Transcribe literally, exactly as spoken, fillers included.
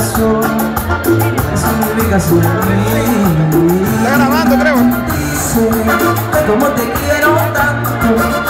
corazón, eso me ubica sobre mí. Está grabando, creo. Dice, como te quiero tanto,